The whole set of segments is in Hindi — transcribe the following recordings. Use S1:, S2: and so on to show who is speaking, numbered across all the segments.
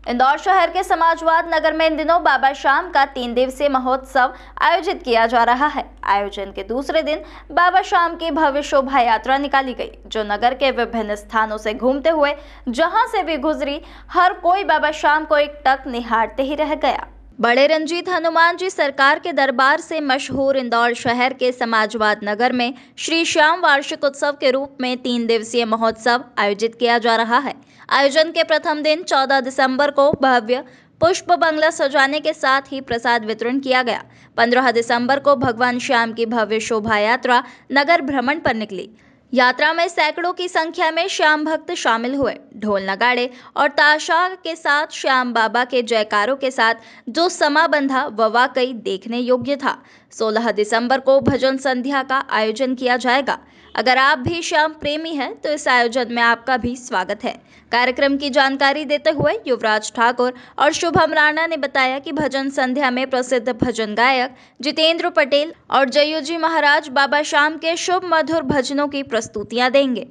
S1: इंदौर शहर के समाजवाद नगर में इन दिनों बाबा शाम का 3 दिवसीय महोत्सव आयोजित किया जा रहा है। आयोजन के दूसरे दिन बाबा शाम की भव्य शोभा यात्रा निकाली गई, जो नगर के विभिन्न स्थानों से घूमते हुए जहां से भी गुजरी, हर कोई बाबा शाम को एकटक निहारते ही रह गया। बड़े रंजीत हनुमान जी सरकार के दरबार से मशहूर इंदौर शहर के समाजवाद नगर में श्री श्याम वार्षिक उत्सव के रूप में 3 दिवसीय महोत्सव आयोजित किया जा रहा है। आयोजन के प्रथम दिन 14 दिसंबर को भव्य पुष्प बंगला सजाने के साथ ही प्रसाद वितरण किया गया। 15 दिसंबर को भगवान श्याम की भव्य शोभा यात्रा नगर भ्रमण पर निकली। यात्रा में सैकड़ों की संख्या में श्याम भक्त शामिल हुए। ढोल नगाड़े और ताशा के साथ श्याम बाबा के जयकारों के साथ जो समा बंधा वह वाकई देखने योग्य था। 16 दिसंबर को भजन संध्या का आयोजन किया जाएगा। अगर आप भी श्याम प्रेमी हैं तो इस आयोजन में आपका भी स्वागत है। कार्यक्रम की जानकारी देते हुए युवराज ठाकुर और शुभम राणा ने बताया कि भजन संध्या में प्रसिद्ध भजन गायक जितेंद्र पटेल और जयूजी महाराज बाबा शाम के शुभ मधुर भजनों की प्रस्तुतियां देंगे।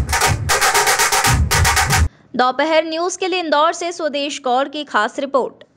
S1: दोपहर न्यूज के लिए इंदौर से स्वदेश गौड़ की खास रिपोर्ट।